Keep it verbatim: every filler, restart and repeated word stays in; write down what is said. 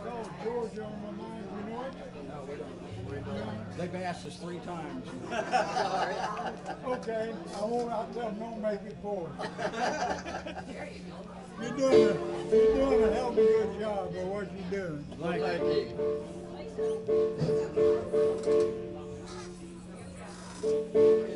called Georgia on my mind, you know it? No, we don't. We don't. They've asked us three times. Okay, I won't, I'll tell them don't make it for us. You're doing, a, you're doing a hell of a good job of what you're doing. Like, Thank you.